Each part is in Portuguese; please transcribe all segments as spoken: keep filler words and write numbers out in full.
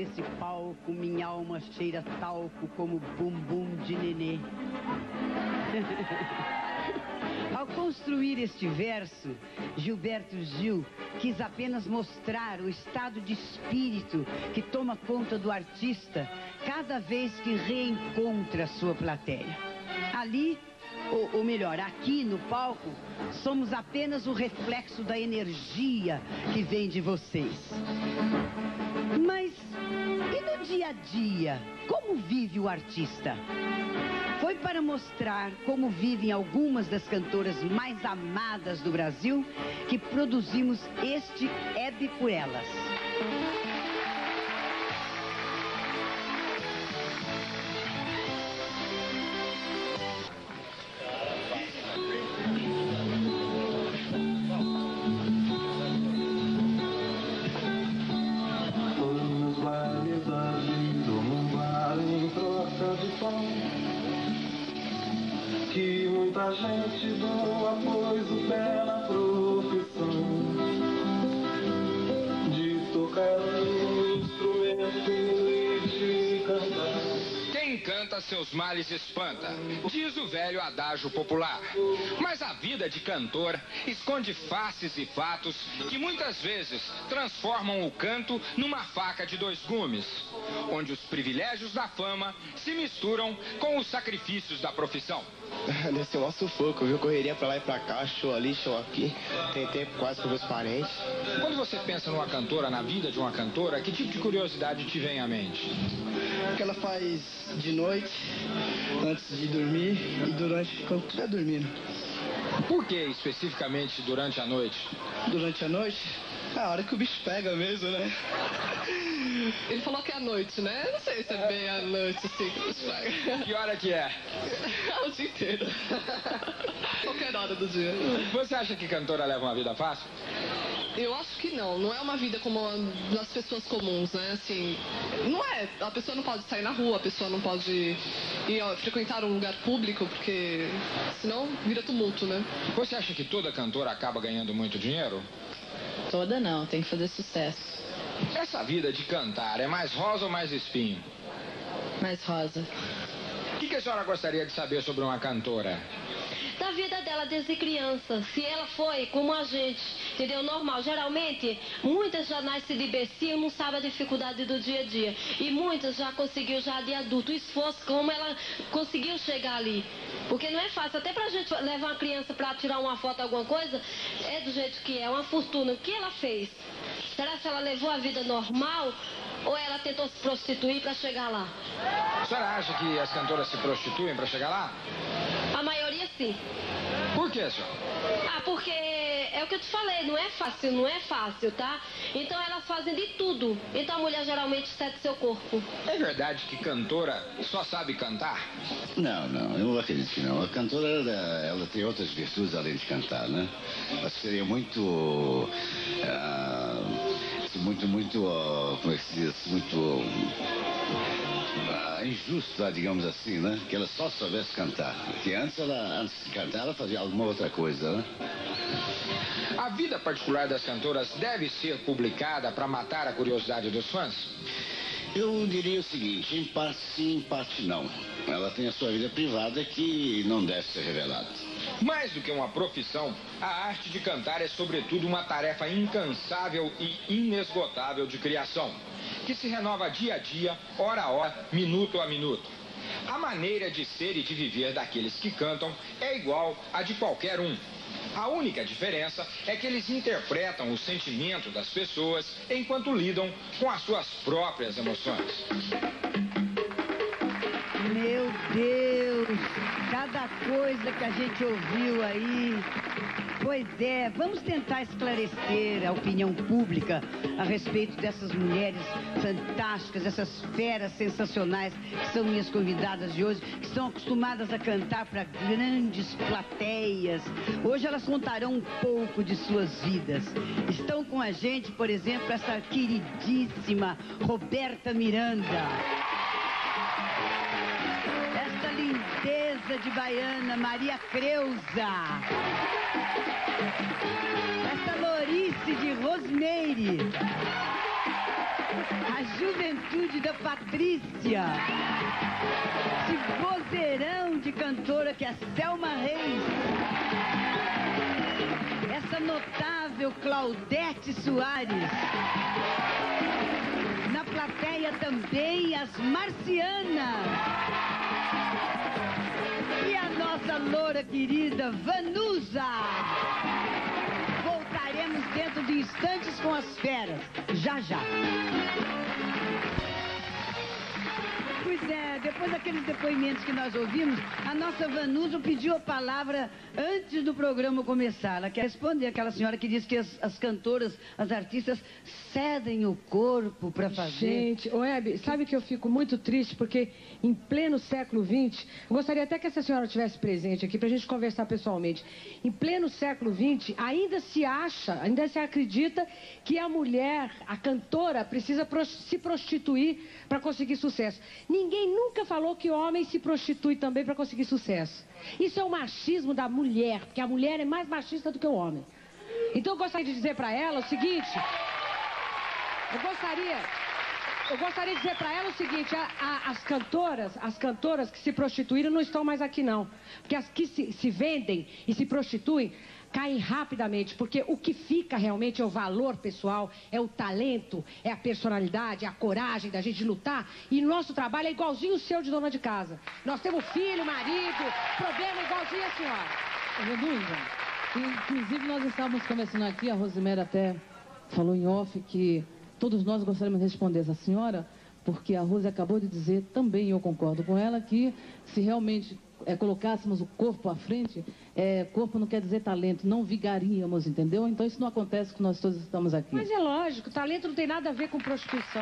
nesse palco, minha alma cheira talco como bumbum de nenê. Ao construir este verso, Gilberto Gil quis apenas mostrar o estado de espírito que toma conta do artista cada vez que reencontra sua plateia. Ali, ou, ou melhor, aqui no palco, somos apenas o reflexo da energia que vem de vocês. Mas e no dia a dia, como vive o artista? Foi para mostrar como vivem algumas das cantoras mais amadas do Brasil que produzimos este Hebe por Elas. Que muita gente doa, pois o pé na profissão de tocar um instrumento e de cantar. Quem canta seus males espanta, diz o velho adágio popular. Mas a vida de cantor esconde faces e fatos que muitas vezes transformam o canto numa faca de dois gumes, onde os privilégios da fama se misturam com os sacrifícios da profissão. Deve ser um sufoco, viu? Correria pra lá e pra cá, show ali, show aqui. Tem tempo quase com meus parentes. Quando você pensa numa cantora, na vida de uma cantora, que tipo de curiosidade te vem à mente? O que ela faz de noite, antes de dormir e durante quando estiver dormindo. Por que especificamente durante a noite? Durante a noite? É a hora que o bicho pega mesmo, né? Ele falou que é à noite, né? Não sei se é bem à noite, assim, que o bicho pega. Que hora que é? O dia inteiro. Qualquer hora do dia. Você acha que cantora leva uma vida fácil? Eu acho que não. Não é uma vida como a das pessoas comuns, né? Assim, não é. A pessoa não pode sair na rua, a pessoa não pode ir ó, frequentar um lugar público, porque senão vira tumulto, né? Você acha que toda cantora acaba ganhando muito dinheiro? Toda não, tem que fazer sucesso. Essa vida de cantar é mais rosa ou mais espinho? Mais rosa. O que, que a senhora gostaria de saber sobre uma cantora? Da vida dela desde criança, se ela foi como a gente, entendeu? Normal. Geralmente, muitas já nascem de becinho, não sabem a dificuldade do dia a dia. E muitas já conseguiu já de adulto, o esforço, como ela conseguiu chegar ali. Porque não é fácil, até pra gente levar uma criança pra tirar uma foto, alguma coisa, é do jeito que é, uma fortuna. O que ela fez? Será que ela levou a vida normal ou ela tentou se prostituir pra chegar lá? A senhora acha que as cantoras se prostituem pra chegar lá? A maioria sim. Por que, senhor? Ah, porque é o que eu te falei, não é fácil, não é fácil, tá? Então elas fazem de tudo. Então a mulher geralmente cede seu corpo. É verdade que cantora só sabe cantar? Não, não, eu acredito que não. A cantora, ela, ela tem outras virtudes além de cantar, né? Ela seria muito... Uh, muito, muito... Uh, como é que se diz? Muito... Uh, injusto, digamos assim, né? Que ela só soubesse cantar. Porque antes, ela, antes de cantar, ela fazia alguma outra coisa, né? A vida particular das cantoras deve ser publicada para matar a curiosidade dos fãs? Eu diria o seguinte, em parte sim, em parte não. Ela tem a sua vida privada que não deve ser revelada. Mais do que uma profissão, a arte de cantar é sobretudo uma tarefa incansável e inesgotável de criação, que se renova dia a dia, hora a hora, minuto a minuto. A maneira de ser e de viver daqueles que cantam é igual à de qualquer um. A única diferença é que eles interpretam o sentimento das pessoas enquanto lidam com as suas próprias emoções. Meu Deus, cada coisa que a gente ouviu aí. Pois é, vamos tentar esclarecer a opinião pública a respeito dessas mulheres fantásticas, essas feras sensacionais que são minhas convidadas de hoje, que estão acostumadas a cantar para grandes plateias. Hoje elas contarão um pouco de suas vidas. Estão com a gente, por exemplo, essa queridíssima Roberta Miranda. Esta lindeza de baiana, Maria Creuza. Essa lourice de Rosmeire. A juventude da Patrícia. Esse vozeirão de cantora que é a Selma Reis. Essa notável Claudete Soares. Na plateia também as Marcianas. E a nossa loura querida Vanusa. Voltaremos dentro de instantes com as feras. Já, já. Pois é, depois daqueles depoimentos que nós ouvimos, a nossa Vanusa pediu a palavra antes do programa começar. Ela quer responder aquela senhora que diz que as, as cantoras, as artistas, cedem o corpo para fazer. Gente, ô Hebe, sabe que eu fico muito triste porque em pleno século vinte, eu gostaria até que essa senhora estivesse presente aqui para a gente conversar pessoalmente. Em pleno século vinte, ainda se acha, ainda se acredita que a mulher, a cantora, precisa se prostituir para conseguir sucesso. Ninguém nunca falou que o homem se prostitui também para conseguir sucesso. Isso é o machismo da mulher, porque a mulher é mais machista do que o homem. Então eu gostaria de dizer para ela o seguinte, eu gostaria, eu gostaria de dizer para ela o seguinte, a, a, as cantoras, as cantoras que se prostituíram não estão mais aqui não, porque as que se, se vendem e se prostituem caem rapidamente, porque o que fica realmente é o valor pessoal, é o talento, é a personalidade, é a coragem da gente lutar. E nosso trabalho é igualzinho o seu de dona de casa. Nós temos filho, marido, problema igualzinho a senhora. Reduza. Inclusive nós estávamos conversando aqui, a Rosemary até falou em off que todos nós gostaríamos de responder essa senhora, porque a Rose acabou de dizer, também eu concordo com ela, que se realmente é, colocássemos o corpo à frente, é, corpo não quer dizer talento, não vigaríamos, entendeu? Então isso não acontece que nós todos estamos aqui. Mas é lógico, talento não tem nada a ver com prostituição.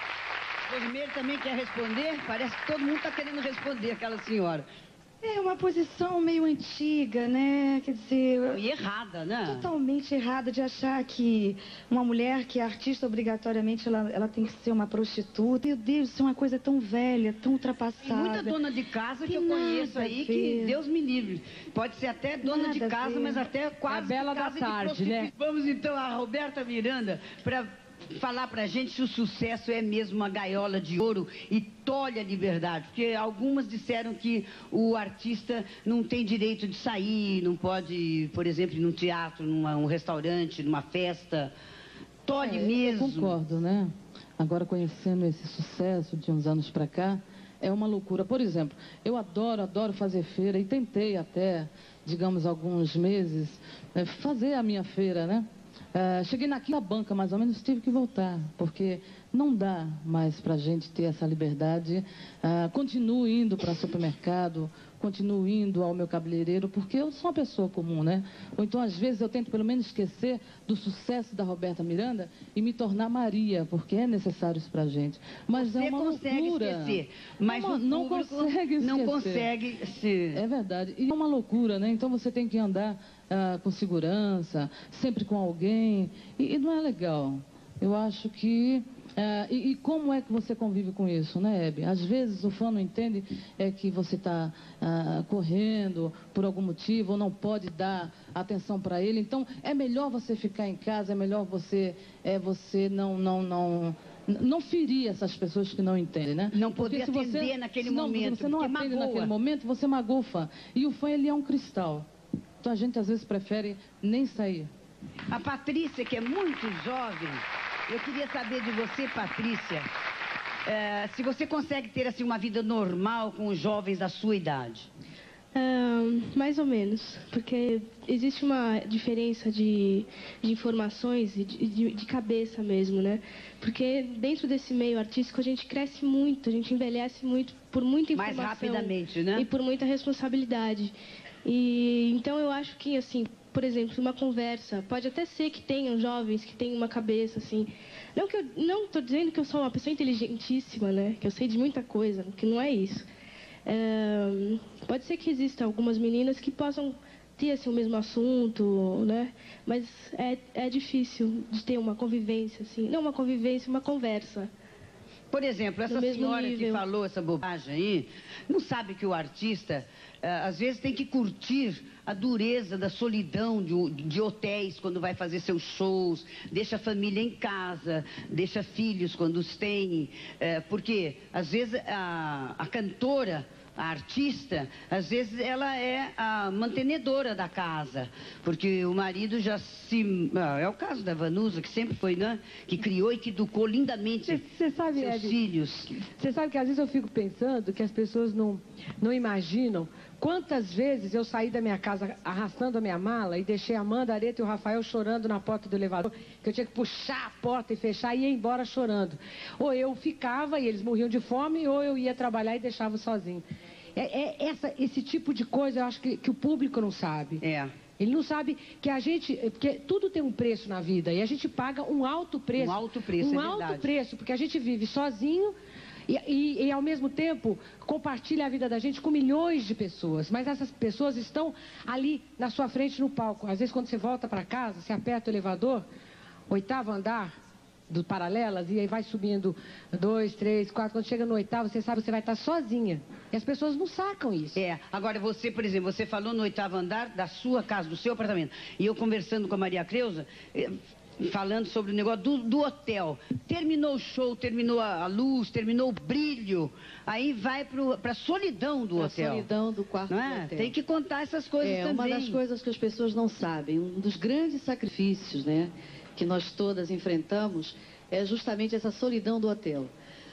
Rosemary também quer responder? Parece que todo mundo está querendo responder, aquela senhora. É uma posição meio antiga, né? Quer dizer... E errada, né? Totalmente errada de achar que uma mulher que é artista, obrigatoriamente, ela, ela tem que ser uma prostituta. Meu Deus, isso é uma coisa tão velha, tão ultrapassada. Tem muita dona de casa que, que eu conheço aí que, Deus me livre, pode ser até dona nada de casa, mas até quase a bela casa da tarde, né? Vamos então a Roberta Miranda para falar pra gente se o sucesso é mesmo uma gaiola de ouro e tolhe a liberdade, porque algumas disseram que o artista não tem direito de sair, não pode, por exemplo, ir num teatro, num restaurante, numa festa, tolhe é, mesmo. Eu concordo, né? Agora, conhecendo esse sucesso de uns anos pra cá, é uma loucura. Por exemplo, eu adoro, adoro fazer feira e tentei até, digamos, alguns meses, né, fazer a minha feira, né? Uh, cheguei na quinta banca, mais ou menos, tive que voltar, porque não dá mais para a gente ter essa liberdade. Uh, continuo indo para supermercado, continuo indo ao meu cabeleireiro, porque eu sou uma pessoa comum, né? Ou então, às vezes, eu tento pelo menos esquecer do sucesso da Roberta Miranda e me tornar Maria, porque é necessário isso para a gente. Mas Você é uma consegue loucura. esquecer, mas não, o não consegue esquecer. Não consegue se... É verdade. E é uma loucura, né? Então, você tem que andar uh, com segurança, sempre com alguém, e, e não é legal. Eu acho que... Uh, e, e como é que você convive com isso, né, Hebe? Às vezes o fã não entende é que você está uh, correndo por algum motivo ou não pode dar atenção para ele. Então, é melhor você ficar em casa, é melhor você, é, você não, não, não, não ferir essas pessoas que não entendem, né? Não poder atender você, naquele não, momento, Se você não atende magoa. naquele momento, você magoa o fã. E o fã, ele é um cristal. Então, a gente às vezes prefere nem sair. A Patrícia, que é muito jovem... Eu queria saber de você, Patrícia, é, se você consegue ter assim uma vida normal com os jovens da sua idade. Uh, mais ou menos, porque existe uma diferença de, de informações e de, de, de cabeça mesmo, né? Porque dentro desse meio artístico a gente cresce muito, a gente envelhece muito por muita informação. Mais rapidamente, né? E por muita responsabilidade. E então eu acho que, assim, por exemplo, uma conversa, pode até ser que tenham jovens que tenham uma cabeça, assim... Não que eu não estou dizendo que eu sou uma pessoa inteligentíssima, né? Que eu sei de muita coisa, que não é isso. É, pode ser que existam algumas meninas que possam ter, assim, o mesmo assunto, né? Mas é, é difícil de ter uma convivência, assim... Não uma convivência, uma conversa. Por exemplo, essa senhora nível. que falou essa bobagem aí, não sabe que o artista, uh, às vezes, tem que curtir a dureza da solidão de, de hotéis quando vai fazer seus shows, deixa a família em casa, deixa filhos quando os tem, uh, porque, às vezes, a, a cantora... A artista, às vezes, ela é a mantenedora da casa, porque o marido já se... É o caso da Vanusa, que sempre foi, né? Que criou e que educou lindamente cê, cê sabe, seus Ed, filhos. Você sabe que às vezes eu fico pensando que as pessoas não, não imaginam quantas vezes eu saí da minha casa arrastando a minha mala e deixei a Amanda, a Areta e o Rafael chorando na porta do elevador, que eu tinha que puxar a porta e fechar e ir embora chorando. Ou eu ficava e eles morriam de fome, ou eu ia trabalhar e deixava sozinho. É, é essa, esse tipo de coisa eu acho que, que o público não sabe. É. Ele não sabe que a gente... Porque tudo tem um preço na vida e a gente paga um alto preço. Um alto preço, Um é alto verdade. preço, porque a gente vive sozinho e, e, e, ao mesmo tempo, compartilha a vida da gente com milhões de pessoas. Mas essas pessoas estão ali na sua frente no palco. Às vezes, quando você volta para casa, você aperta o elevador, oitavo andar... do Paralelas, e aí vai subindo dois, três, quatro, quando chega no oitavo, você sabe que você vai estar sozinha. E as pessoas não sacam isso. É, agora você, por exemplo, você falou no oitavo andar da sua casa, do seu apartamento, e eu conversando com a Maria Creuza, falando sobre o negócio do, do hotel. Terminou o show, terminou a, a luz, terminou o brilho, aí vai para a solidão do pra hotel. A solidão do quarto não é? do hotel. Tem que contar essas coisas é, também. É uma das coisas que as pessoas não sabem, um dos grandes sacrifícios, né, que nós todas enfrentamos é justamente essa solidão do hotel.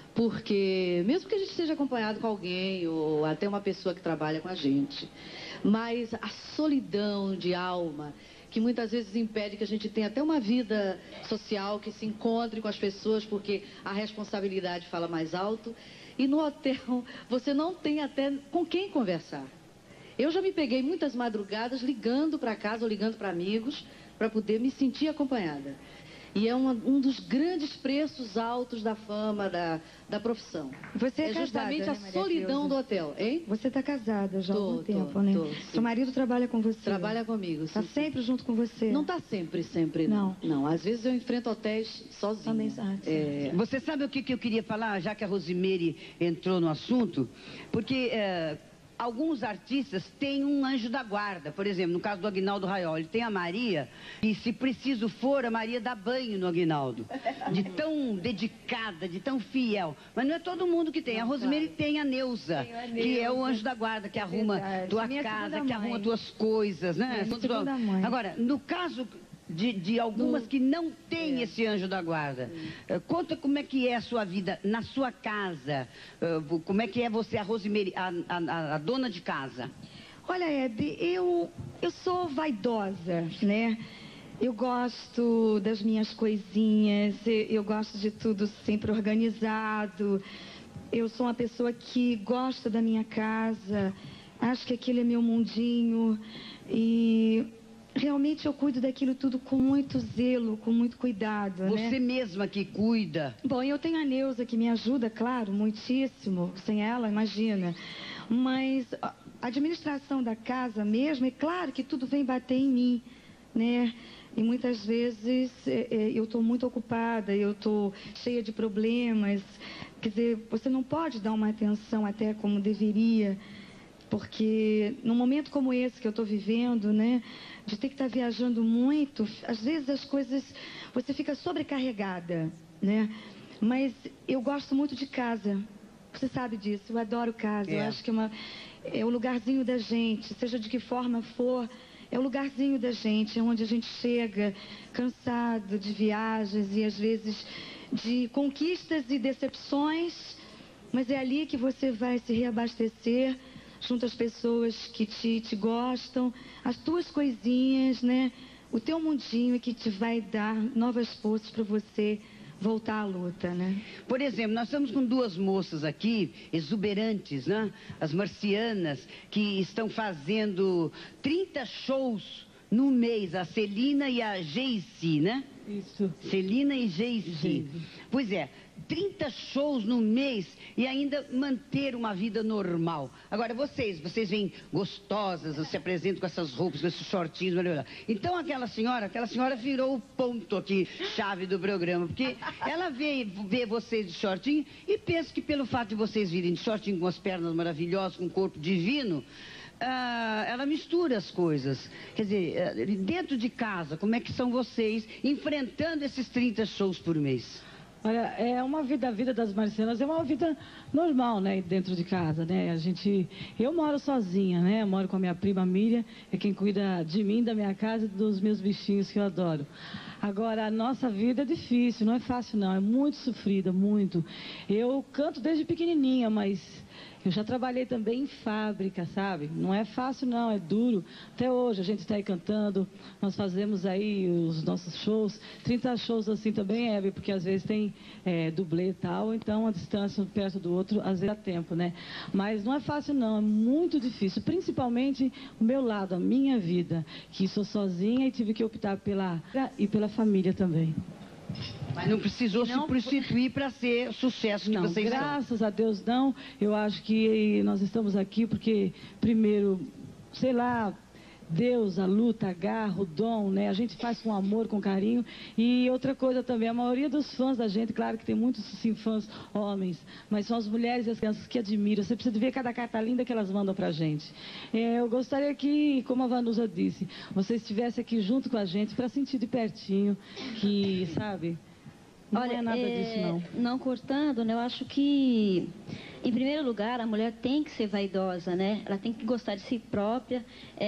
Porque, mesmo que a gente esteja acompanhado com alguém, ou até uma pessoa que trabalha com a gente, mas a solidão de alma, que muitas vezes impede que a gente tenha até uma vida social, que se encontre com as pessoas, porque a responsabilidade fala mais alto, e no hotel você não tem até com quem conversar. Eu já me peguei muitas madrugadas ligando para casa ou ligando para amigos, para poder me sentir acompanhada. E é uma, um dos grandes preços altos da fama, da, da profissão. Você é, é casada, justamente né, a solidão do hotel, hein? Você está casada já há tô, algum tô, tempo, né? Tô, Seu marido trabalha com você? Trabalha comigo. Está sempre junto com você? Não está sempre, sempre, não. não. Não, às vezes eu enfrento hotéis sozinha. Também, ah, é... Você sabe o que, que eu queria falar, já que a Rosimeire entrou no assunto? Porque... É... Alguns artistas têm um anjo da guarda, por exemplo, no caso do Aguinaldo Raiol, ele tem a Maria, e se preciso for, a Maria dá banho no Aguinaldo, de tão dedicada, de tão fiel. Mas não é todo mundo que tem. A Rosimeire tem a Neuza, a Neuza, que é o anjo da guarda, que é arruma verdade. tua Minha casa, que arruma tuas coisas, né? Minha mãe. Agora, no caso... De, de algumas que não têm é. esse anjo da guarda. Uh, conta como é que é a sua vida na sua casa. Uh, como é que é você, a Rosimeire, a, a, a dona de casa? Olha, Ed, eu, eu sou vaidosa, né? Eu gosto das minhas coisinhas, eu gosto de tudo sempre organizado. Eu sou uma pessoa que gosta da minha casa, acho que aquilo é meu mundinho e... Realmente eu cuido daquilo tudo com muito zelo, com muito cuidado, né? Você mesma que cuida. Bom, eu tenho a Neuza que me ajuda, claro, muitíssimo. Sem ela, imagina. Mas a administração da casa mesmo, é claro que tudo vem bater em mim, né? E muitas vezes é, é, eu estou muito ocupada, eu estou cheia de problemas. Quer dizer, você não pode dar uma atenção até como deveria, porque num momento como esse que eu estou vivendo, né? De ter que estar viajando muito, às vezes as coisas, você fica sobrecarregada, né? Mas eu gosto muito de casa, você sabe disso, eu adoro casa, é. Eu acho que é, uma, é o lugarzinho da gente, seja de que forma for, é o lugarzinho da gente, é onde a gente chega cansado de viagens e às vezes de conquistas e decepções, mas é ali que você vai se reabastecer, junto às pessoas que te, te gostam, as tuas coisinhas, né? O teu mundinho é que te vai dar novas forças para você voltar à luta, né? Por exemplo, nós estamos com duas moças aqui, exuberantes, né? As marcianas, que estão fazendo trinta shows no mês, a Celina e a Geici, né? Isso. Celina e Geici. Pois é. trinta shows no mês e ainda manter uma vida normal. Agora, vocês, vocês vêm gostosas, se apresentam com essas roupas, com esses shortinhos, blá, blá, blá. Então, aquela senhora, aquela senhora virou o ponto aqui, chave do programa, porque ela vê, vê vocês de shortinho e pensa que pelo fato de vocês virem de shortinho com as pernas maravilhosas, com um corpo divino, ah, ela mistura as coisas. Quer dizer, dentro de casa, como é que são vocês enfrentando esses trinta shows por mês? Olha, é uma vida, a vida das Marcelas é uma vida normal, né, dentro de casa, né, a gente, eu moro sozinha, né, eu moro com a minha prima Miriam, é quem cuida de mim, da minha casa e dos meus bichinhos que eu adoro. Agora, a nossa vida é difícil, não é fácil não, é muito sofrida, muito. Eu canto desde pequenininha, mas eu já trabalhei também em fábrica, sabe? Não é fácil não, é duro. Até hoje a gente está aí cantando, nós fazemos aí os nossos shows, trinta shows assim também, Hebe, porque às vezes tem é, dublê e tal, então a distância um perto do outro, às vezes dá tempo, né? Mas não é fácil não, é muito difícil, principalmente o meu lado, a minha vida, que sou sozinha e tive que optar pela e pela família também. Mas não precisou não, se prostituir para ser o sucesso que não, vocês são. Graças a Deus não. Eu acho que nós estamos aqui porque, primeiro, sei lá, Deus, a luta, a garra, o dom, né? A gente faz com amor, com carinho. E outra coisa também, a maioria dos fãs da gente, claro que tem muitos sim fãs homens, mas são as mulheres e as crianças que admiram. Você precisa de ver cada carta linda que elas mandam pra gente. É, eu gostaria que, como a Vanusa disse, você estivesse aqui junto com a gente para sentir de pertinho que, sabe, não Olha, é nada é, disso não. Não cortando, né? Eu acho que, em primeiro lugar, a mulher tem que ser vaidosa, né? Ela tem que gostar de si própria,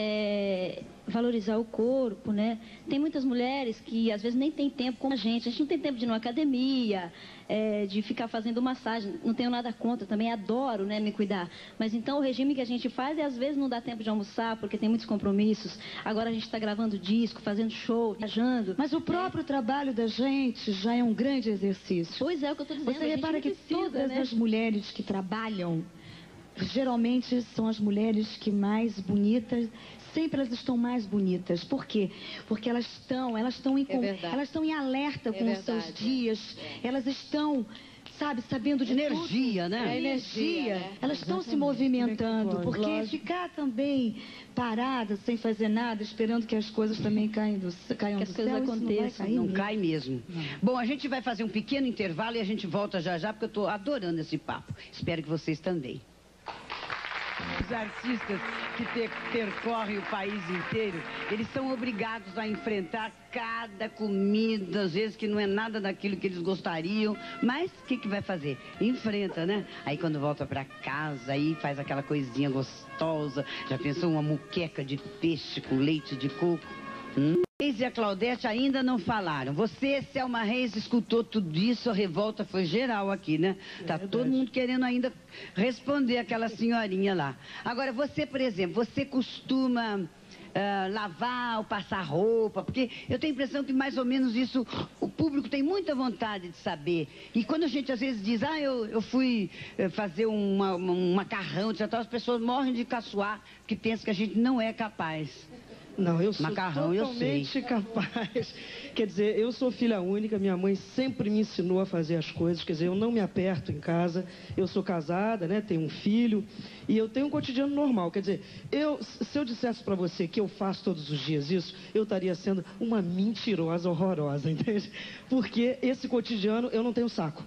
é, valorizar o corpo, né? Tem muitas mulheres que, às vezes, nem tem tempo como a gente. A gente não tem tempo de ir numa academia, é, de ficar fazendo massagem. Não tenho nada contra, também adoro, né, me cuidar. Mas, então, o regime que a gente faz, é, às vezes, não dá tempo de almoçar, porque tem muitos compromissos. Agora a gente está gravando disco, fazendo show, viajando. Mas o próprio é. trabalho da gente já é um grande exercício. Pois é, o que eu estou dizendo. Você repara que precisa, todas né? as mulheres que trabalham, geralmente são as mulheres que mais bonitas, sempre elas estão mais bonitas. Por quê? Porque elas estão, elas estão em, é elas estão em alerta é com verdade, os seus dias, é. elas estão, sabe, sabendo de energia, tudo. né? É energia, né? Elas estão se movimentando, porque Lógico. ficar também parada, sem fazer nada, esperando que as coisas também caiam do, caiam que do as céu, coisas aconteçam, não, não cai mesmo. Não. Bom, a gente vai fazer um pequeno intervalo e a gente volta já já, porque eu estou adorando esse papo. Espero que vocês também. Os artistas que ter, percorrem o país inteiro, eles são obrigados a enfrentar cada comida, às vezes que não é nada daquilo que eles gostariam, mas o que, que vai fazer? Enfrenta, né? Aí quando volta para casa, aí faz aquela coisinha gostosa. Já pensou uma muqueca de peixe com leite de coco? Hum? Reis e a Claudete ainda não falaram. Você, Selma Reis, escutou tudo isso, a revolta foi geral aqui, né? Tá é todo mundo querendo ainda responder aquela senhorinha lá. Agora, você, por exemplo, você costuma uh, lavar ou passar roupa? Porque eu tenho a impressão que mais ou menos isso, o público tem muita vontade de saber. E quando a gente às vezes diz, ah, eu, eu fui fazer uma, uma, um macarrão, as pessoas morrem de caçoar, porque pensam que a gente não é capaz. Não, eu sou Macarrão, totalmente eu sei. capaz. Quer dizer, eu sou filha única, minha mãe sempre me ensinou a fazer as coisas. Quer dizer, eu não me aperto em casa. Eu sou casada, né? Tenho um filho e eu tenho um cotidiano normal. Quer dizer, eu, se eu dissesse para você que eu faço todos os dias isso, eu estaria sendo uma mentirosa horrorosa, entende? Porque esse cotidiano eu não tenho saco.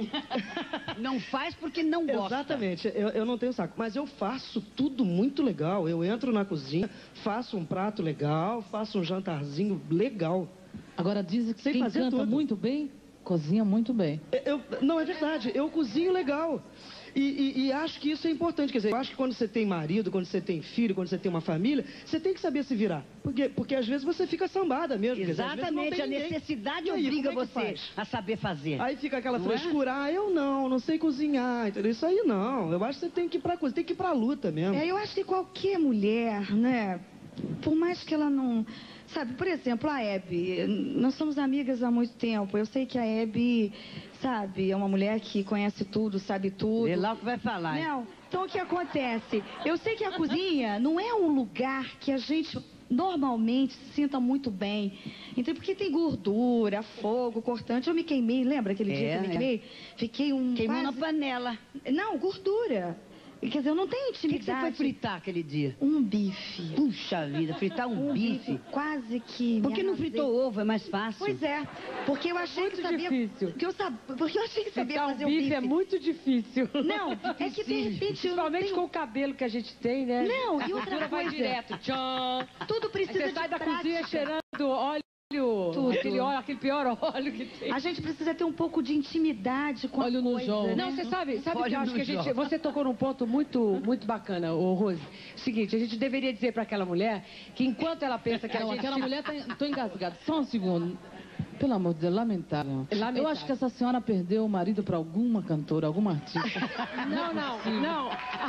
Não faz porque não gosta. Exatamente, eu, eu não tenho saco. Mas eu faço tudo muito legal. Eu entro na cozinha, faço um prato legal, faço um jantarzinho legal. Agora dizem que Sei quem fazer canta tudo. muito bem, cozinha muito bem. Eu, não, é verdade, eu cozinho legal. E, e, e acho que isso é importante. Quer dizer, eu acho que quando você tem marido, quando você tem filho, quando você tem uma família, você tem que saber se virar. Porque, porque às vezes você fica sambada mesmo. Exatamente, dizer, a ninguém. necessidade aí, obriga é você faz? a saber fazer. Aí fica aquela não frescura, é? ah, eu não, não sei cozinhar, entendeu? Isso aí não. Eu acho que você tem que ir pra coisa, tem que ir pra luta mesmo. É, eu acho que qualquer mulher, né, por mais que ela não... Sabe, por exemplo, a Hebe, nós somos amigas há muito tempo. Eu sei que a Hebe, sabe, é uma mulher que conhece tudo, sabe tudo. Vê lá o que vai falar. Não, então o que acontece? Eu sei que a cozinha não é um lugar que a gente normalmente se sinta muito bem. Então, porque tem gordura, fogo, cortante. Eu me queimei, lembra aquele É, dia que eu me é. queimei? Fiquei um Queimou quase... na panela. Não, gordura. Quer dizer, eu não tenho O que, que intimidade. você foi fritar aquele dia? Um bife. Puxa vida, fritar um, Um bife. bife, quase que. Por que me não arrasei. fritou ovo? É mais fácil. Pois é, porque eu achei Muito que sabia. difícil. Que eu sab... Porque eu achei que sabia Fritar um fazer o bife bife. é muito difícil. Não, é que de repente eu não Principalmente tenho... com o cabelo que a gente tem, né? Não, a e outra gordura vai coisa. direto. Tchau. Tudo precisa Aí você de sai da prática. cozinha cheirando óleo. Tudo. Aquele, óleo, aquele pior óleo que tem. A gente precisa ter um pouco de intimidade com Olho a no coisa, João. né? Não, você sabe, sabe Olha que eu acho no que a gente. jogo. Você tocou num ponto muito, muito bacana, ô Rose. Seguinte, a gente deveria dizer para aquela mulher que enquanto ela pensa que a Não, gente. aquela mulher tá... Tô engasgada. Só um segundo. Pelo amor de Deus, lamentável. Lamentável. Eu acho que essa senhora perdeu o marido para alguma cantora, alguma artista. Não, não, não.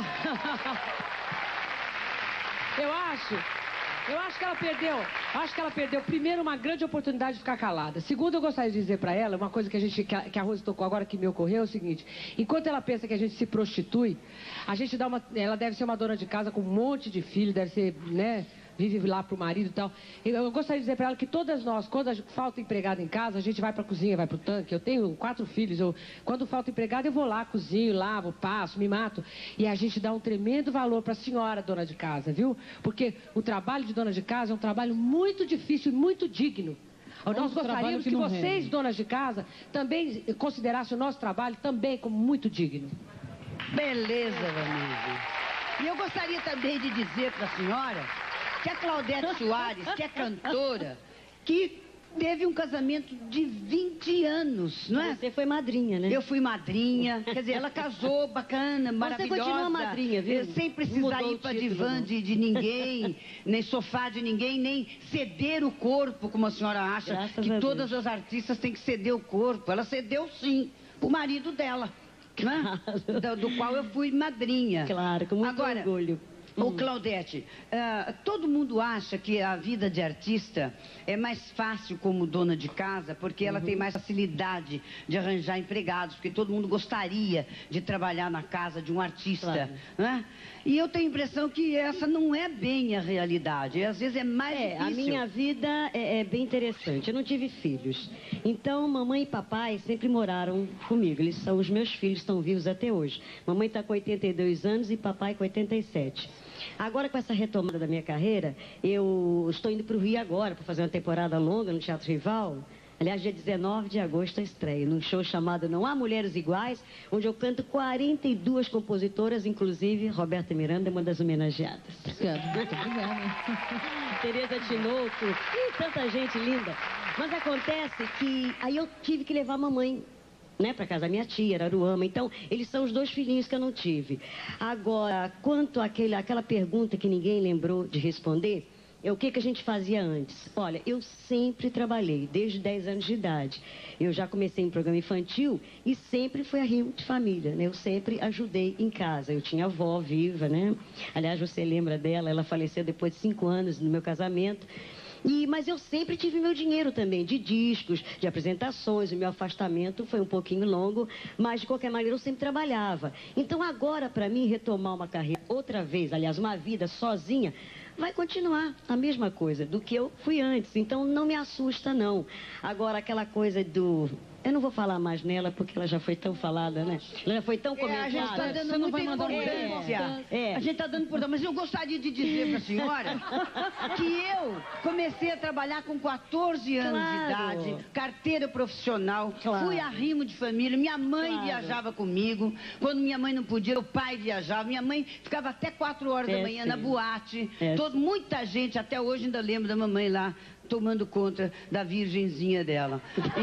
Eu acho. Eu acho que ela perdeu, acho que ela perdeu, primeiro, uma grande oportunidade de ficar calada. Segundo, eu gostaria de dizer para ela, uma coisa que a gente, que a, que a Rose tocou agora, que me ocorreu, é o seguinte: enquanto ela pensa que a gente se prostitui, a gente dá uma, ela deve ser uma dona de casa com um monte de filhos, deve ser, né, vive lá pro marido e tal. Eu, eu gostaria de dizer para ela que todas nós, quando a, falta empregado em casa, a gente vai pra cozinha, vai pro tanque. Eu tenho quatro filhos, eu, quando falta empregado, eu vou lá, cozinho, lavo, passo, me mato. E a gente dá um tremendo valor pra senhora dona de casa, viu? Porque o trabalho de dona de casa é um trabalho muito difícil e muito digno. Nós Outro trabalho gostaríamos que que, não vocês, rende. donas de casa, também considerassem o nosso trabalho também como muito digno. Beleza, Vanessa. E eu gostaria também de dizer para a senhora que a Claudete Soares, que é cantora, que teve um casamento de vinte anos, não é? Você foi madrinha, né? Eu fui madrinha, quer dizer, ela casou, bacana, maravilhosa. continua madrinha, viu? eh, Sem precisar Mudou ir o para título, divã não. de, de ninguém, nem sofá de ninguém, nem ceder o corpo, como a senhora acha, Graças que a todas Deus. as artistas têm que ceder o corpo. Ela cedeu sim, o marido dela, né? do, do qual eu fui madrinha. Claro, com muito Agora, orgulho. Ô, Claudete, ah, todo mundo acha que a vida de artista é mais fácil como dona de casa, porque ela tem mais facilidade de arranjar empregados, porque todo mundo gostaria de trabalhar na casa de um artista, Claro. né? E eu tenho a impressão que essa não é bem a realidade, às vezes é mais É, a difícil. minha vida é, é bem interessante. Eu não tive filhos. Então, mamãe e papai sempre moraram comigo. Eles são os meus filhos, estão vivos até hoje. Mamãe está com oitenta e dois anos e papai com oitenta e sete. Agora, com essa retomada da minha carreira, eu estou indo para o Rio agora para fazer uma temporada longa no Teatro Rival. Aliás, dia dezenove de agosto a estreia, num show chamado Não Há Mulheres Iguais, onde eu canto quarenta e duas compositoras, inclusive Roberta Miranda é uma das homenageadas. Obrigada, muito obrigada. Tereza Tinoco, e tanta gente linda. Mas acontece que aí eu tive que levar a mamãe, né, para casa da minha tia, Araruama. Então, eles são os dois filhinhos que eu não tive. Agora, quanto àquele, àquela pergunta que ninguém lembrou de responder, é o que, que a gente fazia antes? Olha, eu sempre trabalhei, desde dez anos de idade. Eu já comecei em programa infantil e sempre fui a rimo de família, né? Eu sempre ajudei em casa. Eu tinha avó viva, né? Aliás, você lembra dela, ela faleceu depois de cinco anos no meu casamento. E, mas eu sempre tive meu dinheiro também, de discos, de apresentações. O meu afastamento foi um pouquinho longo, mas de qualquer maneira eu sempre trabalhava. Então agora, para mim, retomar uma carreira outra vez, aliás, uma vida sozinha, vai continuar a mesma coisa do que eu fui antes. Então não me assusta, não. Agora, aquela coisa do... Eu não vou falar mais nela, porque ela já foi tão falada, né? Ela já foi tão É, comentada. a gente está dando Você não muita vai mandar um importância. É. A gente está dando importância. Mas eu gostaria de dizer para a senhora que eu comecei a trabalhar com quatorze anos Claro. de idade, carteira profissional, Claro. fui arrimo de família, minha mãe Claro. viajava comigo. Quando minha mãe não podia, o pai viajava. Minha mãe ficava até quatro horas da É, manhã sim. na boate. É, Todo, muita gente, até hoje ainda lembro da mamãe lá, tomando conta da virgenzinha dela.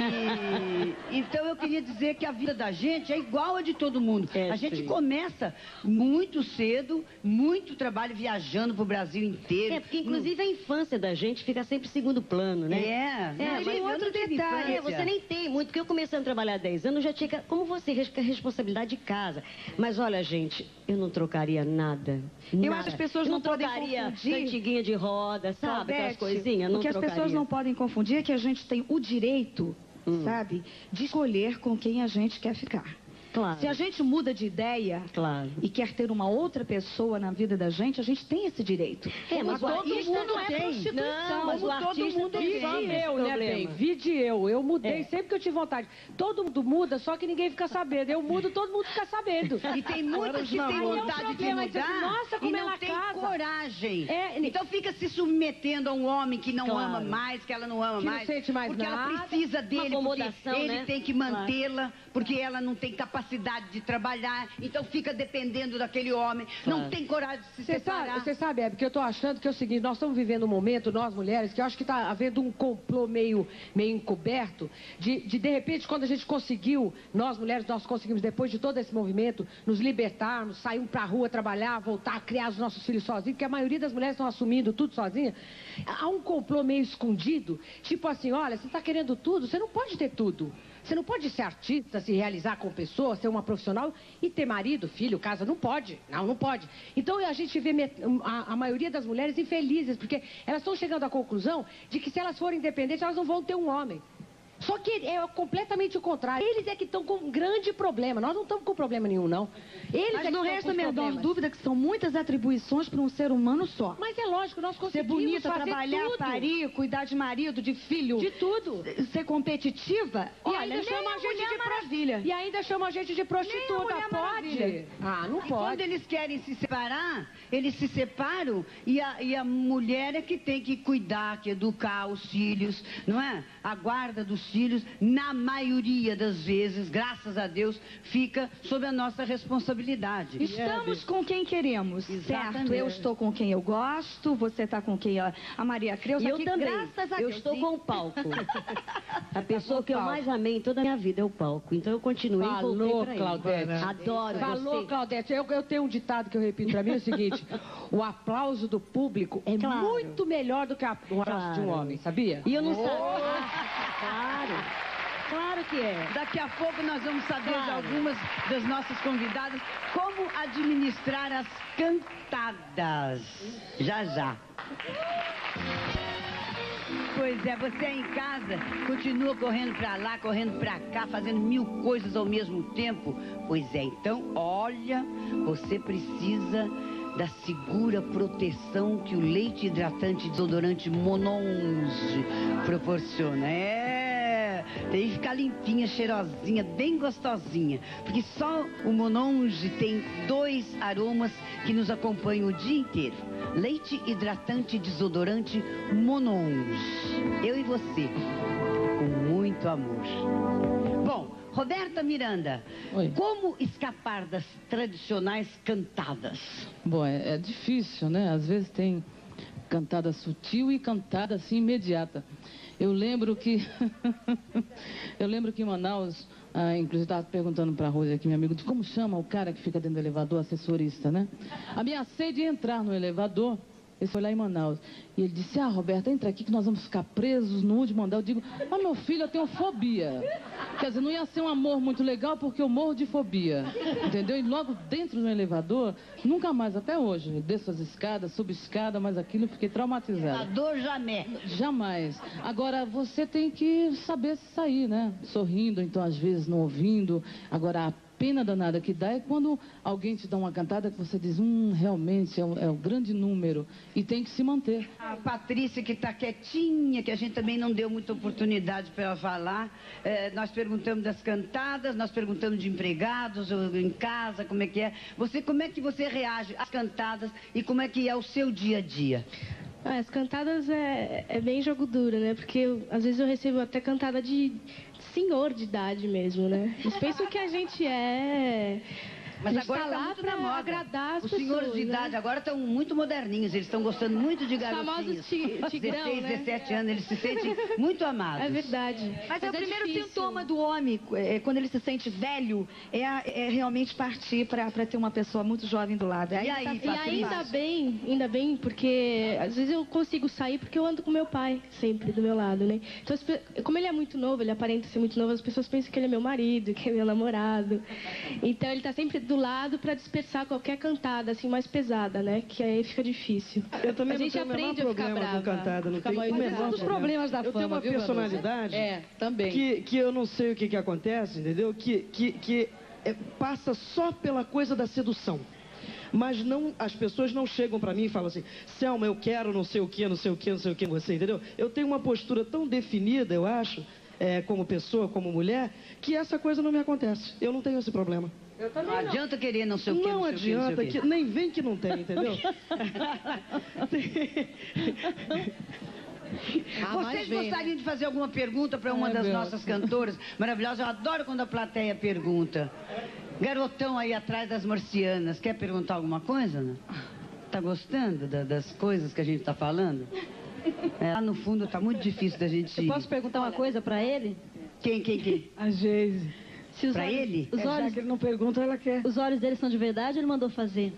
E, então eu queria dizer que a vida da gente é igual a de todo mundo. É, a gente sim. começa muito cedo, muito trabalho viajando pro Brasil inteiro. É, porque inclusive a infância da gente fica sempre em segundo plano, né? É, É, não, mas eu outro não tive detalhe, infância. você nem tem muito, porque eu comecei a trabalhar há dez anos, já tinha, que- como você, res- responsabilidade de casa. Mas olha, gente, eu não trocaria nada. Eu nada. acho que as pessoas Eu não podem trocaria confundir. cantiguinha de roda, sabe? Aquelas Claudete, coisinhas, não o que as trocaria. pessoas não podem confundir é que a gente tem o direito, Hum. sabe, de escolher com quem a gente quer ficar. Claro. Se a gente muda de ideia claro. e quer ter uma outra pessoa na vida da gente, a gente tem esse direito. É, mas Como todo isso mundo não é tem. prostituição. Não, mas como o todo mundo tem. tem. Só eu, né, bem? Vide eu. Eu mudei É. sempre que eu tive vontade. Todo mundo muda, só que ninguém fica sabendo. Eu mudo, todo mundo fica sabendo. E tem muitas que têm vontade de mudar Nossa, como e não ela tem casa. coragem. É, então fica se submetendo a um homem que não Claro. ama mais, que ela não ama Que não mais. sente mais porque nada. ela precisa Uma dele, porque acomodação, ele né? tem que mantê-la, porque ela não tem capacidade de trabalhar. Então fica dependendo daquele homem. Não Claro. tem coragem de se Você separar. sabe, você sabe, Hebe, que eu tô achando que é o seguinte, nós estamos vivendo um momento, nós mulheres, que eu acho que está havendo um complô meio, meio encoberto, de, de de repente, quando a gente conseguiu, nós mulheres, nós conseguimos, depois de todo esse movimento, nos libertarmos, sairmos pra rua, trabalhar, voltar a criar os nossos filhos sozinhos, porque a maioria das mulheres estão assumindo tudo sozinha. Há um complô meio escondido, tipo assim, olha, você está querendo tudo, você não pode ter tudo. Você não pode ser artista, se realizar como pessoa, ser uma profissional e ter marido, filho, casa. Não pode. Não, não pode. Então a gente vê met- a, a maioria das mulheres infelizes, porque elas estão chegando à conclusão de que se elas forem independentes, elas não vão ter um homem. Só que é completamente o contrário. Eles é que estão com um grande problema. Nós não estamos com problema nenhum, não. Eles Mas é que não estão resta com a menor problemas. dúvida que são muitas atribuições para um ser humano só. Mas é lógico, nós Ser conseguimos bonita, fazer trabalhar, tudo. parir, cuidar de marido, de filho. De tudo. Ser competitiva. E Olha, ainda nem chama a a gente Mulher de Maravilha. E ainda chama a gente de prostituta. Mulher Pode? Maravilha. Ah, não E pode. quando eles querem se separar, eles se separam e a, e a mulher é que tem que cuidar, que educar os filhos, não é? A guarda dos filhos, na maioria das vezes, graças a Deus, fica sob a nossa responsabilidade. Estamos com quem queremos, certo? Exatamente. Eu estou com quem eu gosto, você está com quem a, a Maria Creuza. E eu aqui, também. Graças a Eu Deus. estou E- com o palco. A pessoa que eu palco. mais amei em toda a minha vida é o palco. Então eu continuei e voltei Falou, pra ele. Claudete. Adoro Falou, você. Claudete. Eu, eu tenho um ditado que eu repito pra mim, é o seguinte. O aplauso do público é Claro. muito melhor do que a- o aplauso de um Claro. homem, sabia? E eu não Oh! sabia. Claro. Claro que é. Daqui a pouco nós vamos saber de Claro. algumas das nossas convidadas como administrar as cantadas. Já, já. Pois é, você aí em casa continua correndo pra lá, correndo pra cá, fazendo mil coisas ao mesmo tempo. Pois é, então, olha, você precisa da segura proteção que o leite hidratante desodorante Mononge proporciona. É, tem que ficar limpinha, cheirosinha, bem gostosinha. Porque só o Mononge tem dois aromas que nos acompanham o dia inteiro. Leite hidratante desodorante Mononge. Eu e você, com muito amor. Bom, Roberta Miranda, como escapar das tradicionais cantadas? Bom, é, é difícil, né? Às vezes tem cantada sutil e cantada assim imediata. Eu lembro que eu lembro que em Manaus, ah, inclusive estava perguntando para a Rose aqui, minha amiga, de como chama o cara que fica dentro do elevador, assessorista, né? Ameacei de entrar no elevador. Ele foi lá em Manaus. E ele disse, ah, Roberta, entra aqui que nós vamos ficar presos no último andar. Eu digo, mas meu filho, eu tenho fobia. Quer dizer, não ia ser um amor muito legal porque eu morro de fobia. Entendeu? E logo dentro do elevador, nunca mais, até hoje. Eu desço as escadas, subo escada, mas aquilo eu fiquei traumatizada. Elevador jamais. Jamais. Agora, você tem que saber sair, né? Sorrindo, então às vezes não ouvindo. Agora, a pena danada que dá é quando alguém te dá uma cantada que você diz, hum, realmente é o, é o grande número e tem que se manter. A Patrícia, que está quietinha, que a gente também não deu muita oportunidade para ela falar. É, nós perguntamos das cantadas, nós perguntamos de empregados, ou em casa, como é que é. Você, como é que você reage às cantadas e como é que é o seu dia a dia? Ah, as cantadas é, é bem jogo duro, né? Porque eu- às vezes eu recebo até cantada de senhor de idade mesmo, né? Eles pensam que a gente é... Mas a gente agora tá está lá muito pra na moda. agradar as Os pessoas, senhores de né? idade agora estão muito moderninhos, eles estão gostando muito de Os garotinhos. famosos ti- tigrão, dezesseis, né? dezessete anos, eles se sentem muito amados. É verdade. Mas, é o Mas é primeiro difícil. sintoma do homem, é, quando ele se sente velho, é, a- é realmente partir para ter uma pessoa muito jovem do lado. Aí, E aí, tá E ainda fácil. bem, ainda bem, porque às vezes eu consigo sair porque eu ando com meu pai sempre do meu lado, né? Então, as pe- como ele é muito novo, ele aparenta ser muito novo, as pessoas pensam que ele é meu marido, que é meu namorado. Então ele tá sempre do lado para dispersar qualquer cantada assim mais pesada, né? Que aí fica difícil. Eu também a gente não tenho aprende o a menor ficar problema brava. com cantada, não ficar tenho mal o educada. menor dos problemas da Eu tenho fama, uma viu, personalidade É, também. que, que eu não sei o que, que acontece, entendeu? Que, que, que é, passa só pela coisa da sedução. Mas não, as pessoas não chegam para mim e falam assim, Selma, eu quero não sei o que, não sei o que, não sei o que, você, entendeu? Eu tenho uma postura tão definida, eu acho, é, como pessoa, como mulher, que essa coisa não me acontece. Eu não tenho esse problema. Eu também não. Não adianta querer não sei o que, não, não sei adianta, o que, não sei o que, que. nem vem que não tem, entendeu? Ah, Vocês gostariam de fazer alguma pergunta para uma É, das meu. nossas cantoras maravilhosas? Eu adoro quando a plateia pergunta. Garotão aí atrás das marcianas, quer perguntar alguma coisa? Né? Tá gostando da- das coisas que a gente tá falando? É, lá no fundo tá muito difícil da gente... Eu posso perguntar uma coisa para ele? Quem, quem, quem? A Geise. Se os Pra olhos- ele? Os É, já olhos, que ele não pergunta, ela quer. os olhos dele são de verdade ou ele mandou fazer?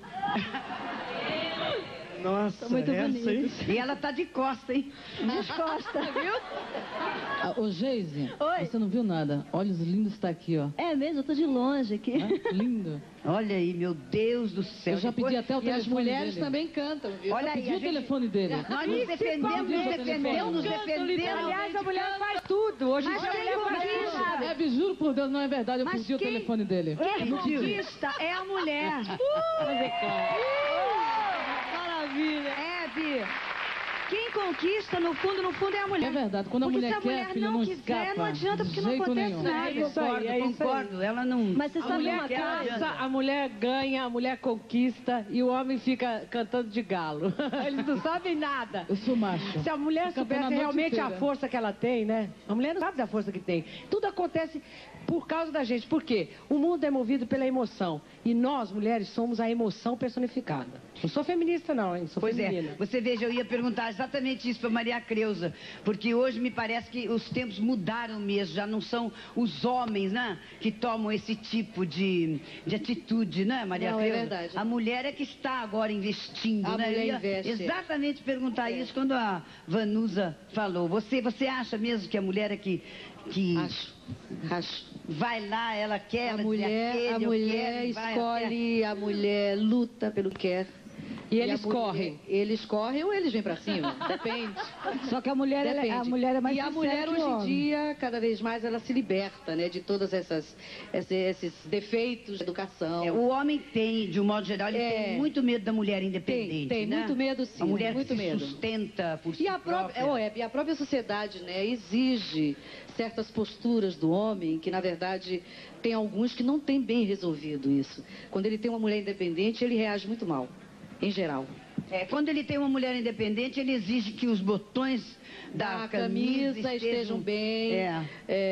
Nossa, Muito essa, hein? bonitos. E ela tá de costa, hein? Descosta, viu? Ah, ô, Geise, Oi. você não viu nada. Olhos lindos está aqui, ó. É mesmo, eu tô de longe aqui. Ah, lindo. Olha aí, meu Deus do céu. Eu já Depois- pedi até o E as telefone mulheres dele. também cantam, viu? Olha Eu aí, pedi a o gente- telefone dele. Nós nos defendemos, nos defendemos, nos defendemos. Aliás, a mulher faz tudo. Hoje em Mas dia a quem mulher faz conquista? tudo. É, juro por Deus, não é verdade. Eu Mas pedi o quem- telefone dele. Quem conquista é a mulher. Maravilha. É, Bi. Quem conquista, no fundo, no fundo, é a mulher. É verdade, quando a Porque mulher se a quer, mulher filha, não não quiser, escapa, não adianta, de porque não jeito acontece nenhum. nada. É isso aí, Concordo, é isso aí. concordo. Ela não... Mas você A sabe mulher uma quer, coisa? casa, a mulher ganha, a mulher conquista e o homem fica cantando de galo. Eles não sabem nada. Eu sou macho. Se a mulher Fica cantando soubesse a noite realmente a inteira. força que ela tem, né? A mulher não sabe da força que tem. Tudo acontece por causa da gente. Por quê? O mundo é movido pela emoção. E nós, mulheres, somos a emoção personificada. Não sou feminista, não, hein? Sou Pois feminina. é, você veja, eu ia perguntar exatamente isso para Maria Creuza, porque hoje me parece que os tempos mudaram mesmo, já não são os homens, né, que tomam esse tipo de, de atitude, né, Maria Não, é Creuza? verdade. A mulher é que está agora investindo, A né? mulher Eu ia investe, é. exatamente perguntar isso quando a Vanusa falou. Você, você acha mesmo que a mulher é que, que Acho, acho. vai lá, ela quer, A ela diz mulher, aquele, a eu mulher quero, e vai escolhe, a mulher luta pelo que quer. E eles a mulher- correm. Eles correm ou eles vêm pra cima. Depende. Só que a mulher, ela- Depende. a mulher é mais E a sincera mulher que o hoje em homem. dia, cada vez mais, ela se liberta, né, de todos essas, esses, esses defeitos de educação. É, o homem tem, de um modo geral, ele É. tem muito medo da mulher independente. Tem, tem né? muito medo, sim, A mulher muito que se medo. sustenta por si E a própria, própria. oh, é, e a própria sociedade, né, exige certas posturas do homem que, na verdade, tem alguns que não têm bem resolvido isso. Quando ele tem uma mulher independente, ele reage muito mal, em geral. É, quando ele tem uma mulher independente, ele exige que os botões da A camisa, camisa estejam bem, É.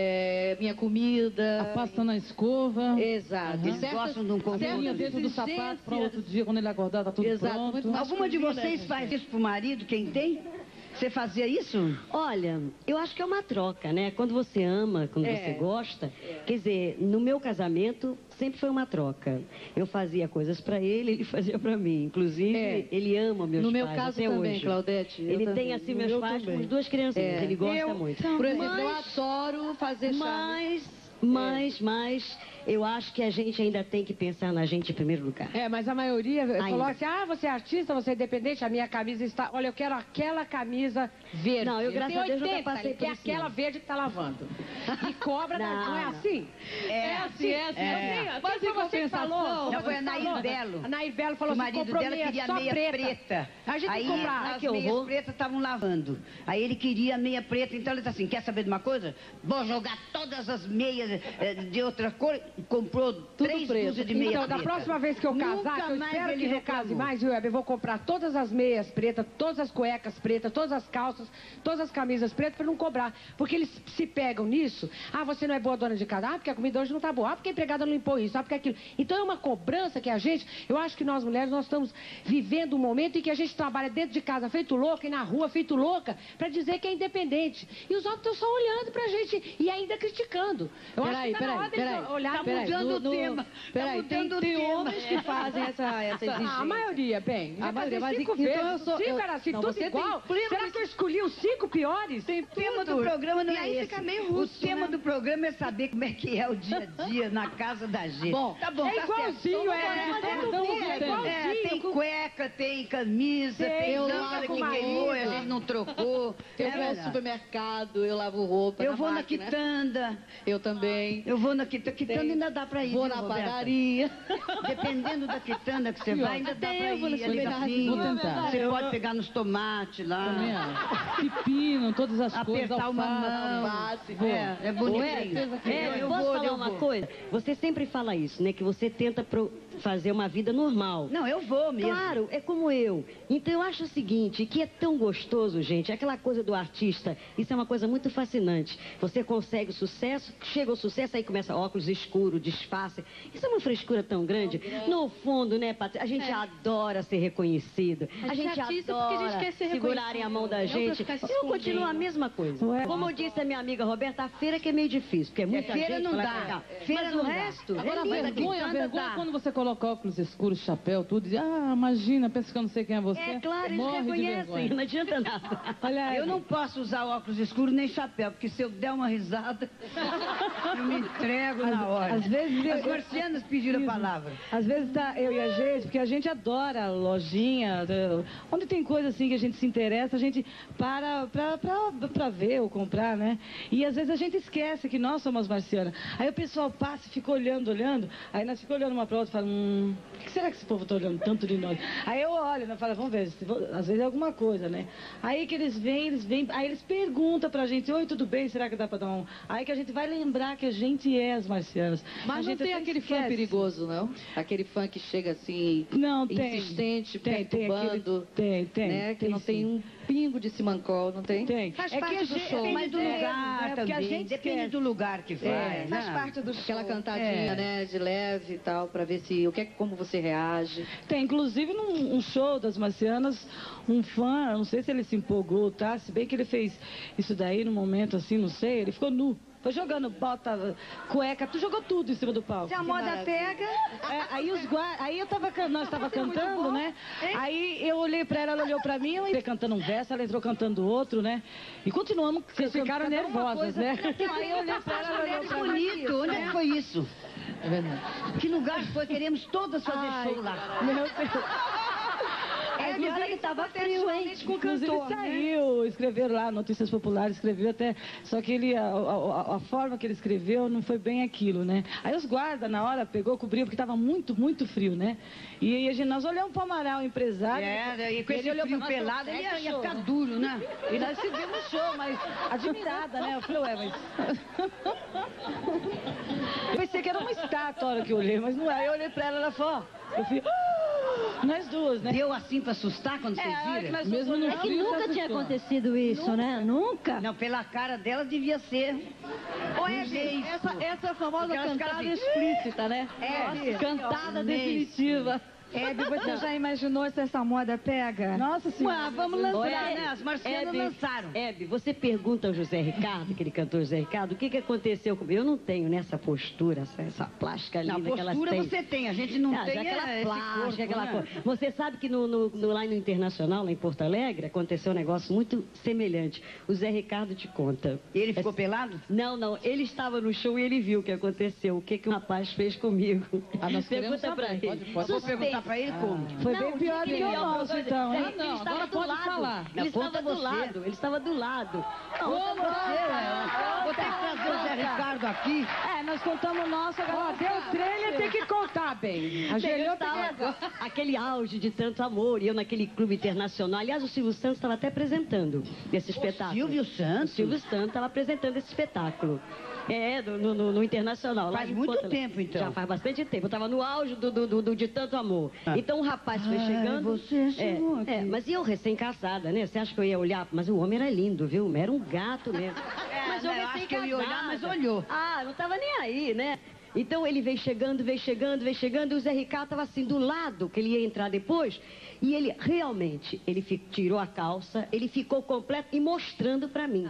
é, minha comida. A pasta na escova. Exato. Eles E certas- gostam de um A controle. linha dentro do sapato para outro dia, quando ele acordar, tá tudo Exato, pronto. muito mais Alguma de combina, vocês gente. faz isso pro marido, quem tem? Você fazia isso? Olha, eu acho que é uma troca, né? Quando você ama, quando É. você gosta. Quer dizer, no meu casamento sempre foi uma troca. Eu fazia coisas pra ele, ele fazia pra mim. Inclusive, É. ele ama meus No meu pais caso até também, hoje. Claudete. eu Ele também. tem assim No meus meu pais também. com duas criancinhas. É. Ele gosta Eu muito. Por exemplo, eu Mas- adoro fazer chá. Mas, mas, mas, eu acho que a gente ainda tem que pensar na gente em primeiro lugar. É, mas a maioria falou Ainda. assim, ah, você é artista, você é independente, a minha camisa está... Olha, eu quero aquela camisa verde. Não, eu, Ele graças tem a Deus, nunca oitenta, passei ele por quer isso, aquela não. verde que tá lavando. E cobra, da- Não, não é não. assim? É assim, é assim. É. Eu tenho, Mas quem em foi você que falou? compensação- Não, foi a Nair falou? Belo. A Nair Belo falou O assim, marido comprou dela meia queria só meia preta. preta. A gente Aí tem que comprar. as que meias horror. pretas estavam lavando. Aí ele queria meia preta, então ele disse assim, quer saber de uma coisa? Vou jogar todas as meias eh, de outra cor. Comprou três preto. dúzias de meia Então, preta. da próxima vez que eu casar, Nunca que eu mais espero ele que não reclamou. case mais, viu, Web? Eu vou comprar todas as meias pretas, todas as cuecas pretas, todas as calças, todas as camisas pretas para não cobrar. Porque eles se pegam nisso. Ah, você não é boa dona de casa. Ah, porque a comida hoje não tá boa. Ah, porque a empregada não limpou isso. Ah, porque aquilo. Então é uma cobrança que a gente... Eu acho que nós mulheres, nós estamos vivendo um momento em que a gente trabalha dentro de casa feito louca e na rua feito louca para dizer que é independente. E os homens estão só olhando pra gente e ainda criticando. Eu Peraí, acho que tá na peraí, hora deles peraí. olharem Tá pra mudando gente. o no- tema. Peraí, Tá tem, mudando o tem tema. homens que fazem essa, essa exigência. A maioria, bem. A Já maioria, casei mas cinco então vezes. eu sou- Cinco eu- era assim, não, tudo você tem igual. pleno Será que eu escolhi os cinco piores? Tem O tema do tudo. programa não E é aí esse. fica meio O rústico, tema do programa é saber como é que é o dia a dia na casa da gente. Bom, tá bom, é tá igualzinho, certo. é, Então, é, vamos é, ver. é igualzinho. É, tem cueca, tem camisa, Tem, tem eu lâmpada lavo que uma queimou e a roupa. gente não trocou. Eu É vou ao verdade. supermercado, eu lavo roupa. Eu na vou na máquina. quitanda. Eu também. Eu vou na quitanda. Quitanda Tem. ainda dá pra ir. Vou viu, na Roberta? padaria. Dependendo da quitanda que você vai, ainda dá Até pra eu vou no ir ali na supermercado. fila. Vou tentar. Você pode pegar nos tomates lá. Também acho. Pepino, todas as coisas, Apertar uma mão. alface. Vou. É, é bonitinho. É, Eu posso vou, falar eu uma vou. coisa? Você sempre fala isso, né? Que você tenta pro- fazer uma vida normal. Não, eu vou mesmo. Claro, é como eu. Então eu acho o seguinte, que é tão gostoso, gente, aquela coisa do artista, isso é uma coisa muito fascinante. Você consegue o sucesso, chega ao sucesso, aí começa óculos escuros, disfarce. Isso é uma frescura tão grande. No fundo, né, Patrícia? A gente É. adora ser reconhecido. A A gente gente é artista porque a gente adora quer ser segurarem a mão da reconhecido. Não pra gente. ficar se Eu continuo a escondendo. mesma coisa. Ué. Como disse a minha amiga Roberta, a feira que é meio difícil, porque é muita feira gente não pra lá dá. e pra cá. Feira Mas não o dá. resto, Agora, é a lindo. vergonha, a quitanda vergonha dá. quando você coloca óculos escuros, chapéu, tudo, e ah, imagina, pensa que eu não sei quem é você. É claro, eles Morre de reconhecem, vergonha. não adianta nada. Olha, Eu não posso usar óculos escuros nem chapéu, porque se eu der uma risada, eu me entrego na hora. Às vezes eu- As marcianas pediram a palavra. Às vezes tá eu e a gente, porque a gente adora lojinha, eh, onde tem coisa assim que a gente se interessa, a gente para pra, pra, pra ver ou comprar, né? E às vezes a gente esquece que nós somos marcianas. Aí o pessoal passa e fica olhando, olhando, aí nós ficamos olhando uma pra outra e falamos, hum, o que será que esse povo tá olhando tanto de nós? Aí eu olho, né, falo, vamos ver, se vo- às vezes é alguma coisa, né? Aí que eles vêm, eles vêm, aí eles perguntam pra gente, oi, tudo bem, será que dá pra dar um... Aí que a gente vai lembrar que a gente é as marcianas. A Mas não gente tem até aquele fã esquece. perigoso, não? Aquele fã que chega assim, Não, tem. insistente, Tem, tem perturbando, aquele- tem, tem, né? Que tem não sim. tem um pingo de simancol, não tem? Tem. Faz É que parte a do gente- show. depende Mas do do lugar lugar, também. porque a gente Depende esquece. do lugar que vai. É, né? Faz parte do Aquela show. cantadinha, É. né, de leve e tal, pra ver se o que é, como você reage. Tem, inclusive, num um show das Marcianas, um fã, não sei se ele se empolgou, tá? Se bem que ele fez isso daí no momento assim, não sei, ele ficou nu. Foi jogando bota, cueca, tu jogou tudo em cima do palco. Se a moda pega, É, aí os guardas, aí eu tava, can- nós tava cantando, né? Aí eu olhei pra ela, ela olhou pra mim, eu entrei cantando um verso, ela entrou cantando outro, né? E continuamos, vocês ficaram cada uma nervosas, coisa- né? Não, aí eu olhei pra ela, ela olhou pra mim. Bonito, onde é que foi isso? É verdade. Que lugar foi? Queremos todas fazer Ai, show lá. meu Deus. é Inclusive, agora que tava frio, hein? Com Inclusive cantor, né? saiu, escreveram lá, Notícias Populares, escreveu até, só que ele, a, a- a forma que ele escreveu não foi bem aquilo, né? Aí os guardas, na hora, pegou, cobriu, porque estava muito, muito frio, né? E aí a gente, nós olhamos para o Amaral, o empresário. É, e com ele esse olhou frio pra nós e falou, pelado, ele ia, "Segue o ia show." ficar duro, né? E nós seguimos o show, mas admirada, né? Eu falei, ué, mas... Eu pensei que era uma estátua a hora que eu olhei, mas não é. Aí eu olhei pra ela, ela falou, ó, eu fui... "Ah!" Nós duas, né? Deu assim pra assustar quando vocês É, a hora que viram? nós Mesmo no É que frio, nunca você tinha assustou. acontecido isso, né? Nunca. Não, pela cara dela devia ser. Ô, Um Hebe, jeito. essa, essa é a famosa Porque elas cantada ficam assim, explícita, né? É, Cantada Nesse. definitiva. Hebe, você já imaginou se essa moda pega? Nossa Senhora. Ué, vamos lançar, Oi, né? As marcianas Hebe, lançaram. Hebe, você pergunta ao José Ricardo, aquele cantor José Ricardo, o que, que aconteceu comigo? Eu não tenho nessa postura, essa, essa plástica linda Não, que ela postura tem. você tem, a gente não Ah, tem já aquela é, esse plástica, corpo, aquela né? coisa. Você sabe que no, no, no- lá no Internacional, lá em Porto Alegre, aconteceu um negócio muito semelhante. O Zé Ricardo te conta. Ele ficou pelado? Não, não. Ele estava no show e ele viu o que aconteceu. O que, que o rapaz fez comigo. Ah, nós queremos Pergunta pra saber. ele. Pode- pode- Vou perguntar pra ele como. Foi Não, bem pior do que que o ele- nosso, então, hein? Ele não, estava agora do pode lado. falar. Ele Conta estava do você. lado. Ele estava do lado. Não, Como você? é? Vou ter que trazer o Zé Ricardo aqui. É, nós contamos o nosso, agora deu o trailer, tem que contar bem. Eu Ajoelhou, estava aquele auge de tanto amor, e eu naquele clube internacional. Aliás, o Silvio Santos estava até apresentando esse espetáculo. Silvio Santos? O Silvio Santos estava apresentando esse espetáculo. É, no, no- no- no Internacional. lá Faz em muito Porto Alegre. tempo, então. Já faz bastante tempo. Eu estava no auge do, do- do- do- de tanto amor. Ah. Então o rapaz foi Ai, chegando. você chegou é, aqui. é, mas eu recém-casada, né? Você acha que eu ia olhar? Mas o homem era lindo, viu? Era um gato mesmo. mas né, eu acho que eu ia olhar, mas olhou. Ah, não estava nem aí, né? Então ele veio chegando, veio chegando, veio chegando, e o Zé Ricardo estava assim do lado, que ele ia entrar depois, E ele realmente, ele fi- tirou a calça, ele ficou completo e mostrando pra mim.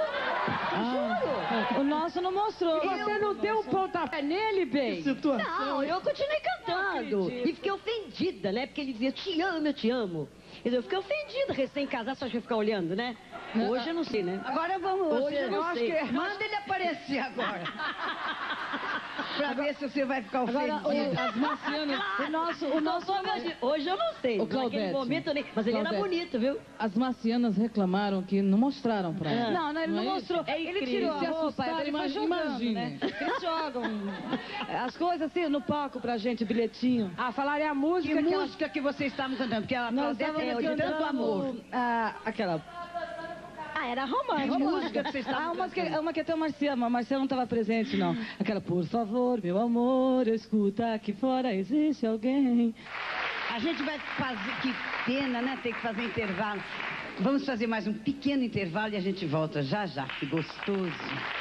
Ah, o nosso não mostrou. Você não deu um pontapé nele, bem? Não, eu continuei cantando. E fiquei ofendida, né? Porque ele dizia, eu te amo, eu te amo. Eu fiquei ofendida, recém-casada, só que eu ficar olhando, né? Hoje eu não sei, né? Agora vamos, Hoje você, eu não acho sei. que manda ele aparecer agora. Pra ver se você vai ficar ofendido. Agora, o- as marcianas, o nosso... O nosso hoje, hoje eu não sei. Ô, Naquele Claudete, momento eu nem... Mas ele era Claudete, bonito, viu? As marcianas reclamaram que não mostraram pra ela. Não, não, ele não, é mostrou. isso? É ele incrível. tirou Se a roupa, assustaram, ele foi imagine- jogando, imagine. né? Eles jogam as coisas assim no palco pra gente, bilhetinho. Ah, falarem a música. Que que ela- música que vocês estavam cantando? Porque a Nós Claudete é estávamos de tanto cantando, amor. ah, aquela... Ah, era romântica. Que música que vocês estavam Ah, uma que, cantando? uma que até o Marciano, mas Marciano não estava presente, não. Aquela, por favor, meu amor, escuta, aqui fora existe alguém. A gente vai fazer, que pena, né? Ter que fazer intervalo. Vamos fazer mais um pequeno intervalo e a gente volta já já. Que gostoso.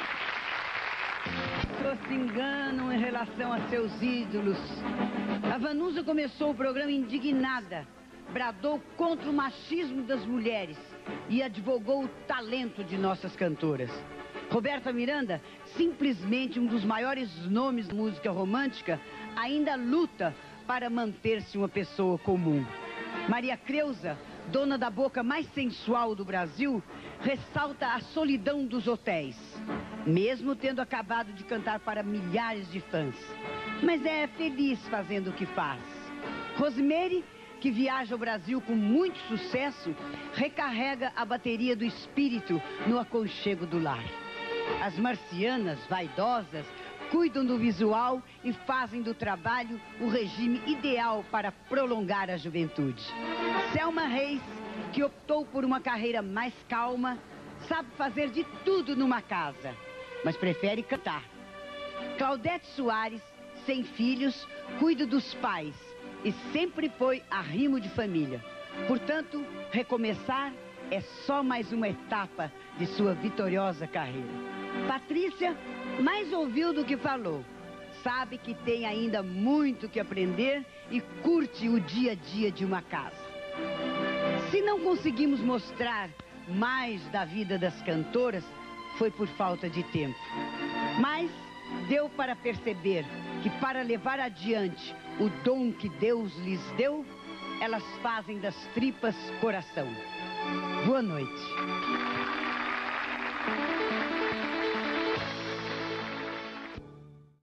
Pessoas se enganam em relação a seus ídolos. A Vanusa começou o programa indignada. Bradou contra o machismo das mulheres e advogou o talento de nossas cantoras. Roberta Miranda, simplesmente um dos maiores nomes da música romântica, ainda luta para manter-se uma pessoa comum. Maria Creuza, dona da boca mais sensual do Brasil, ressalta a solidão dos hotéis, mesmo tendo acabado de cantar para milhares de fãs. Mas é feliz fazendo o que faz. Rosemary, que viaja ao Brasil com muito sucesso, recarrega a bateria do espírito no aconchego do lar. As marcianas, vaidosas, cuidam do visual e fazem do trabalho o regime ideal para prolongar a juventude. Selma Reis, que optou por uma carreira mais calma, sabe fazer de tudo numa casa, mas prefere cantar. Claudete Soares, sem filhos, cuida dos pais e sempre foi arrimo de família. Portanto, recomeçar é só mais uma etapa de sua vitoriosa carreira. Patrícia mais ouviu do que falou. Sabe que tem ainda muito que aprender e curte o dia a dia de uma casa. Se não conseguimos mostrar mais da vida das cantoras, foi por falta de tempo. Mas deu para perceber que para levar adiante o dom que Deus lhes deu, elas fazem das tripas coração. Boa noite.